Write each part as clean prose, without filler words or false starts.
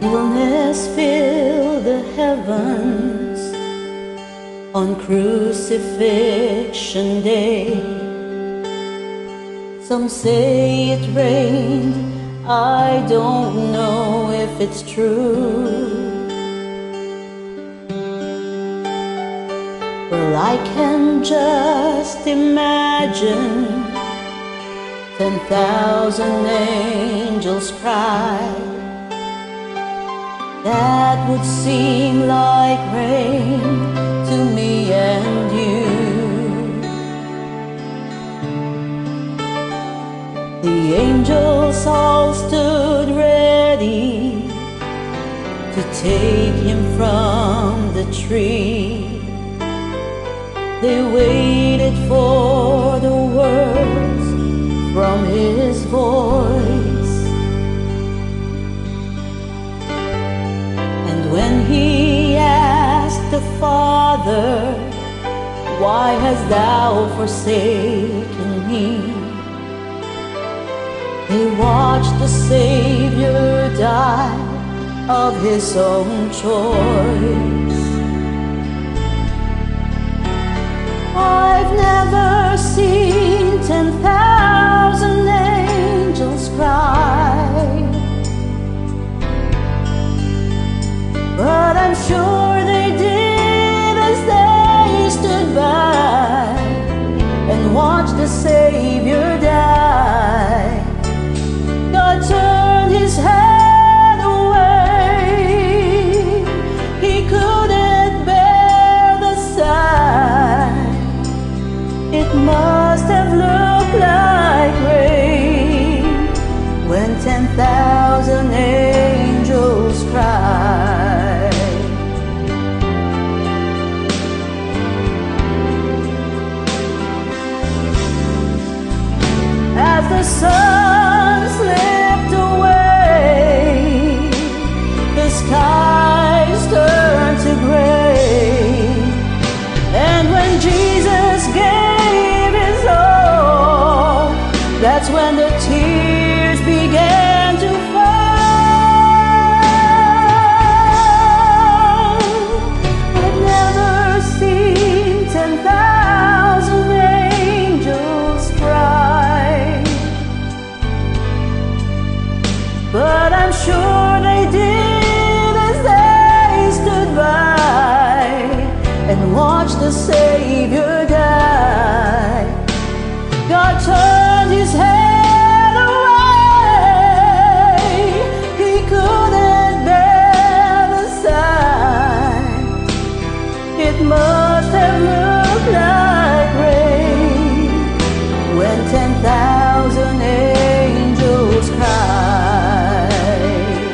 Stillness fill the heavens on Crucifixion Day. Some say it rained, I don't know if it's true. Well, I can just imagine 10,000 angels cry. That would seem like rain to me and you. The angels all stood ready to take him from the tree. They waited for the words from his voice. And when he asked the Father, "Why hast thou forsaken me?" They watched the Savior die of his own choice. I've never seen 10,000 angels cry, but I'm sure they did as they stood by and watched the Savior die. God turned his head away. He couldn't bear the sight. It must have looked like rain when 10,000 angels cried. As the sun slipped away, the skies turned to gray, and when Jesus gave his all, that's when the tears began to fall. I've never seen 10,000 angels cry, but I'm sure they did as they stood by and watched the Savior die. God turned his head away. He couldn't bear the sight. It must have looked like rain when 10,000 angels cried.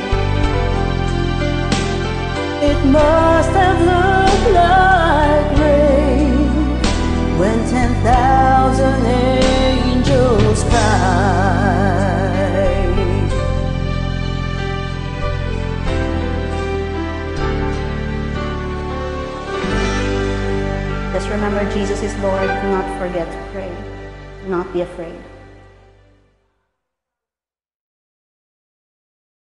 It must have looked like rain when 10,000 angels cried. Just remember, Jesus is Lord. Do not forget to pray. Do not be afraid.